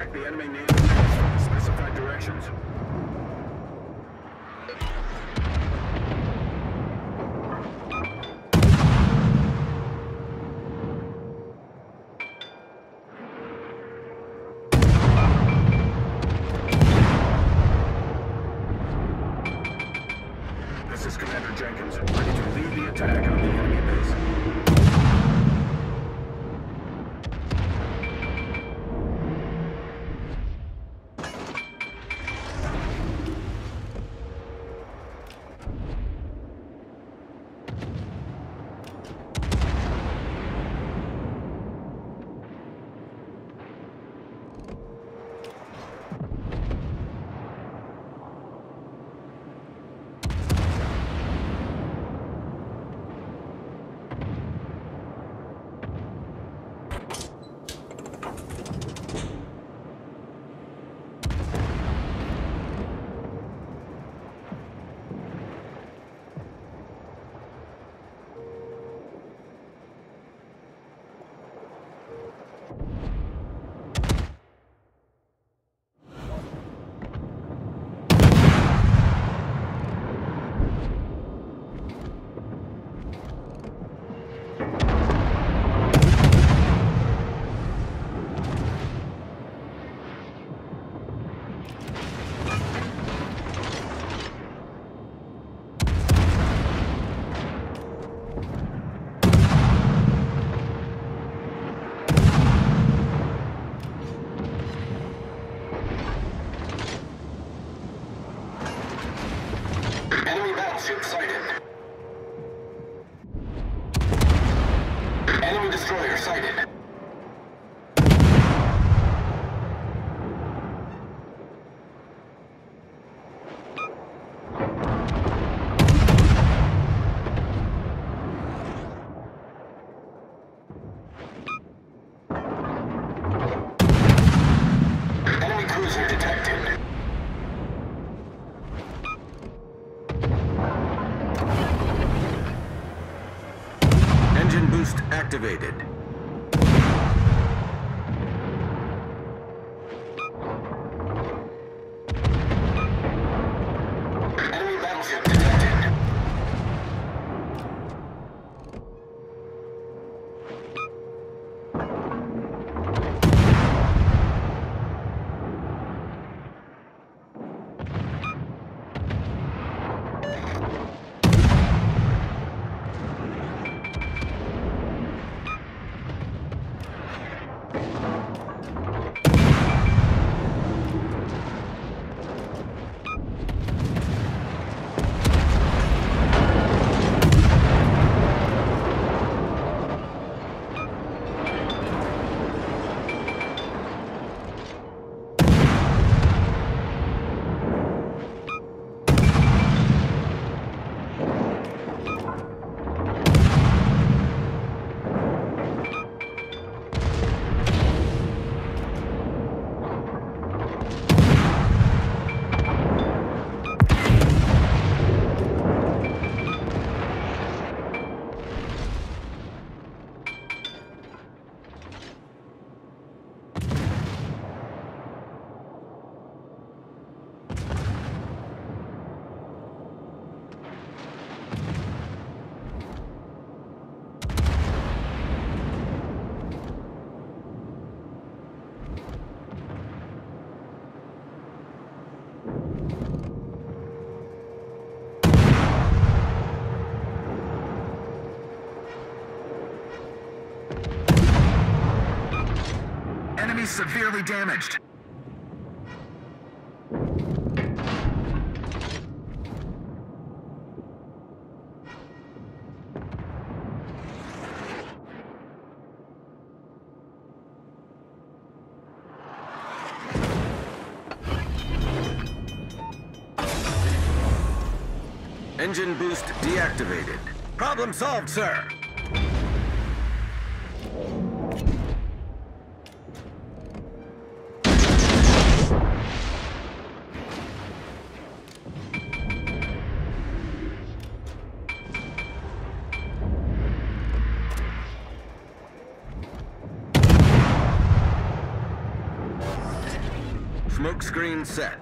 Contact the enemy naval base from the specified directions. This is Commander Jenkins, ready to lead the attack on the enemy base. Enemy battleship sighted. Enemy destroyer sighted. Enemy cruiser detected. Engine boost activated. Enemy battleship detected. Enemy severely damaged. Engine boost deactivated. Problem solved, sir. Smoke screen set.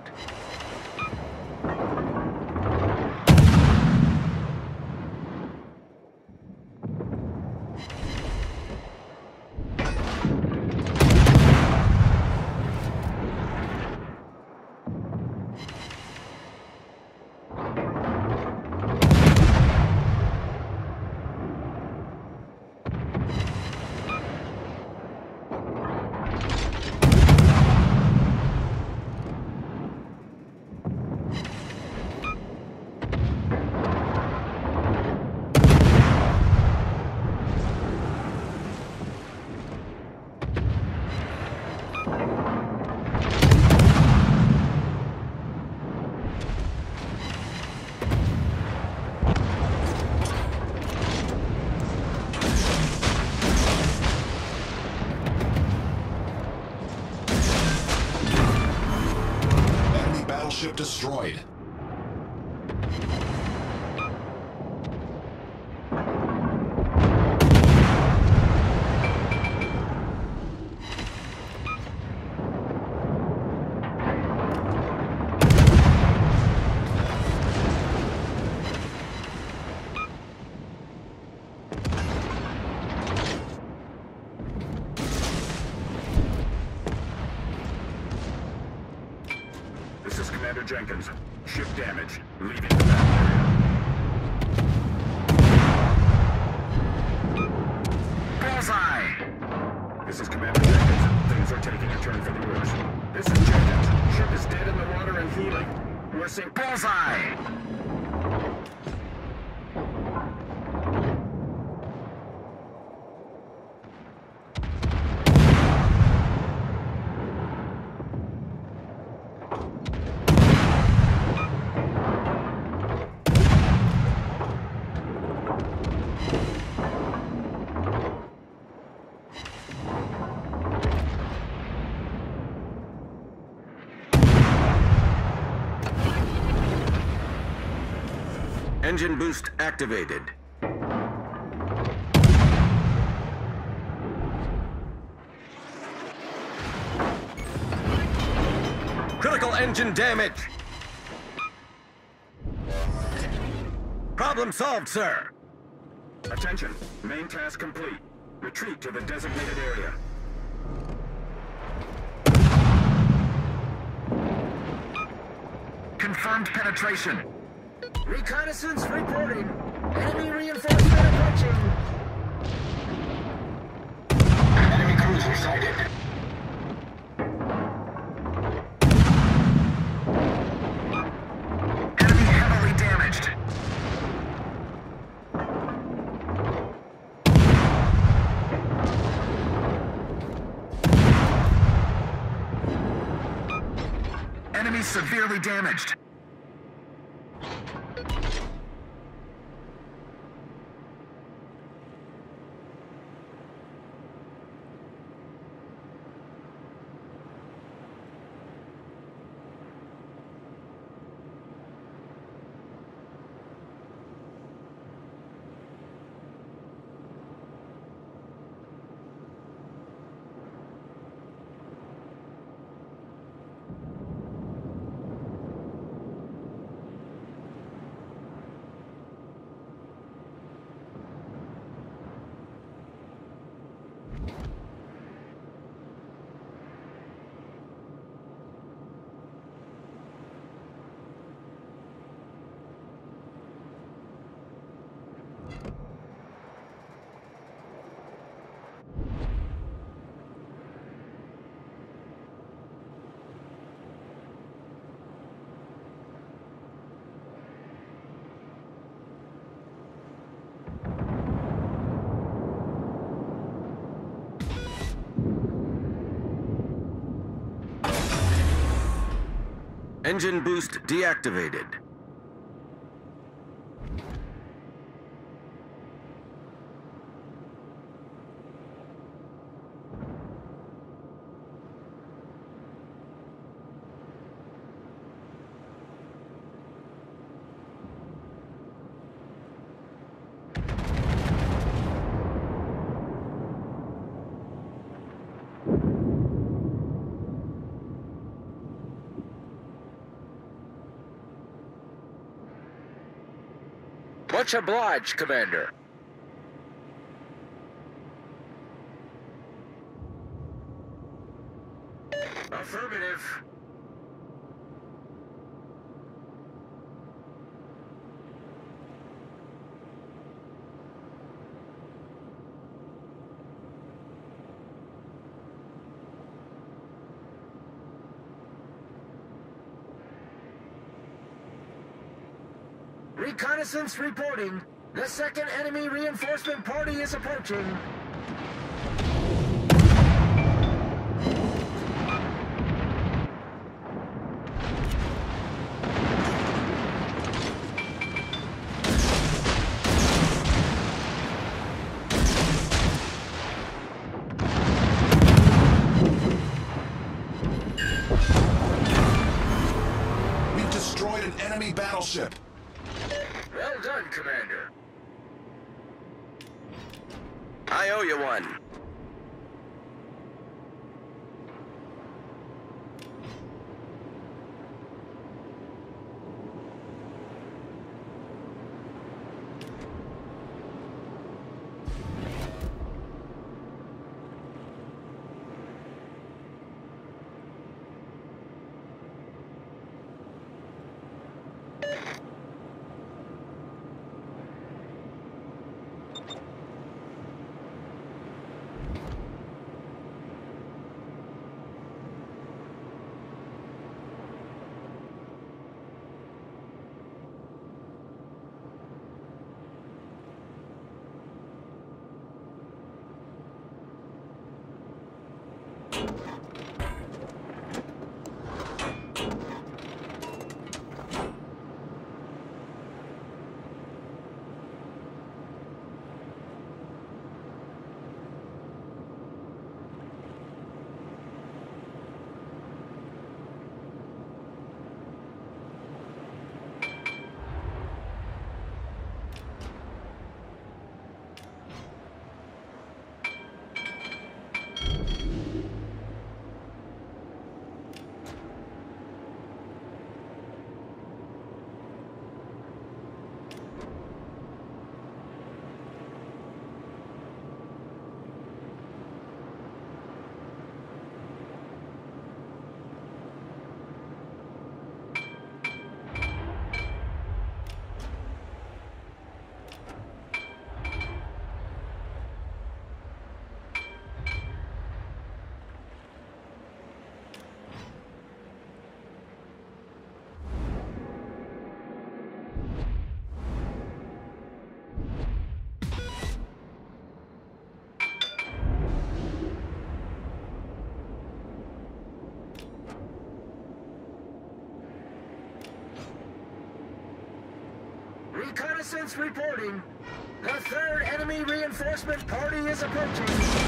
Battleship destroyed. This is Commander Jenkins. Ship damage. Leaving the battle area. Bullseye! This is Commander Jenkins. Things are taking a turn for the worse. This is Jenkins. Ship is dead in the water and healing. We're seeing Bullseye! Engine boost activated. Critical engine damage. Problem solved, sir. Attention. Main task complete. Retreat to the designated area. Confirmed penetration. Reconnaissance reporting. Enemy reinforcement approaching. Enemy cruiser sighted. Enemy heavily damaged. Enemy severely damaged. Engine boost deactivated. Much obliged, Commander. Affirmative. Reconnaissance reporting. The second enemy reinforcement party is approaching. We've destroyed an enemy battleship. Well done, Commander. I owe you one. Reconnaissance reporting. The third enemy reinforcement party is approaching.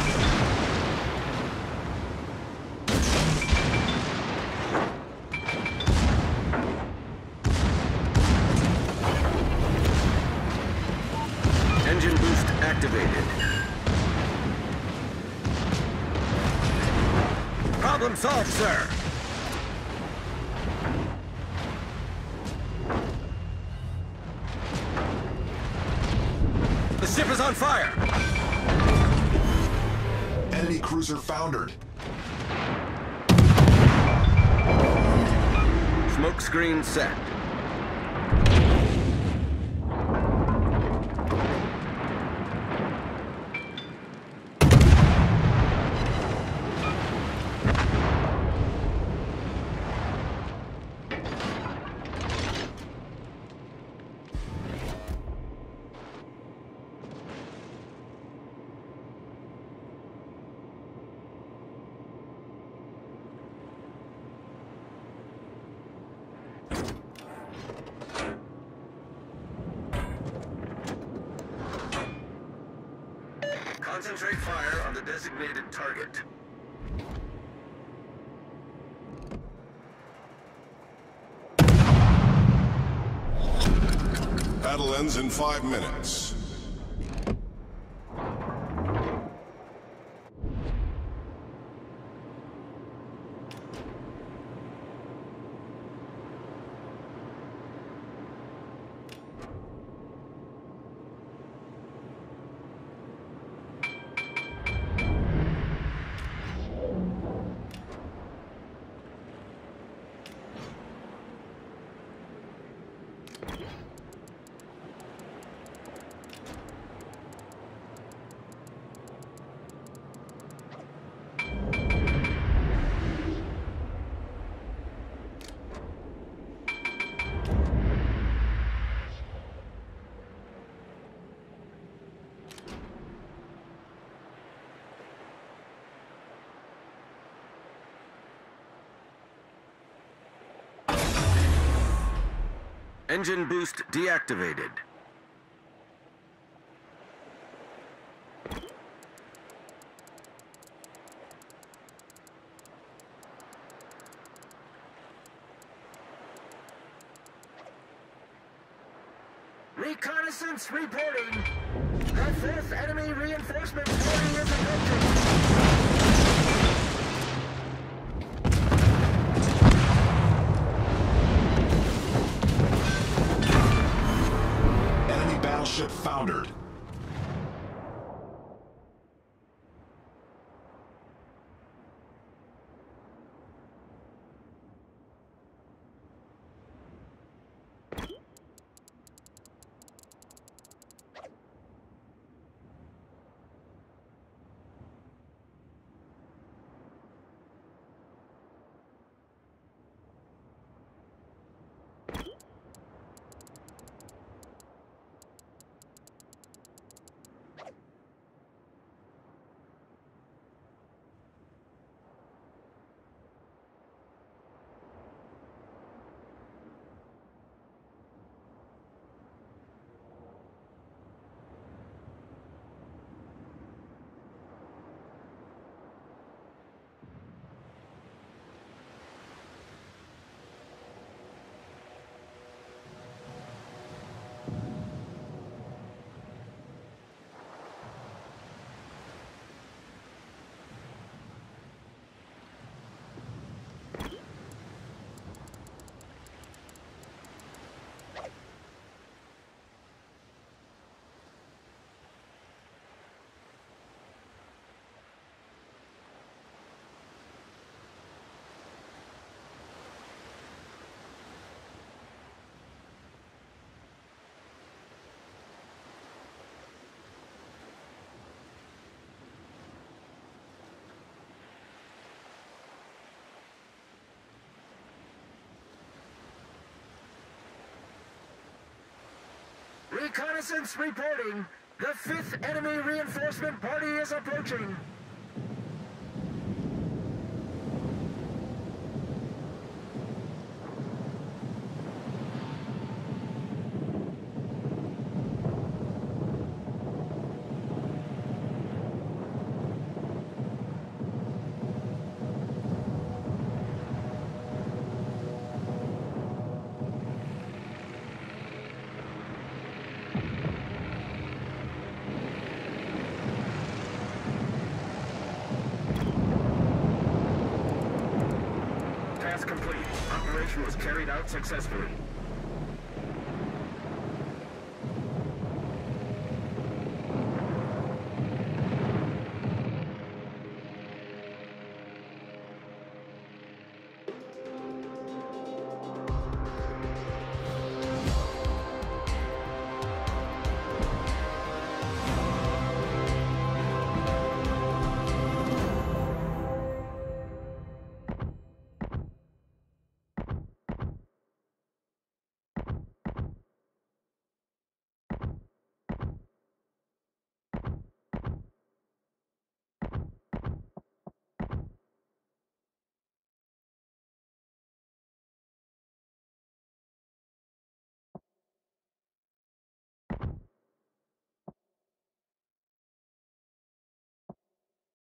Engine boost activated. Problem solved, sir. The ship is on fire. Enemy cruiser foundered. Smoke screen set. Concentrate fire on the designated target. Battle ends in 5 minutes. Engine boost deactivated. Reconnaissance reporting. The 5th enemy reinforcement party is approaching. Enemy battleship foundered. Reconnaissance reporting. The 5th enemy reinforcement party is approaching. Task complete. Operation was carried out successfully.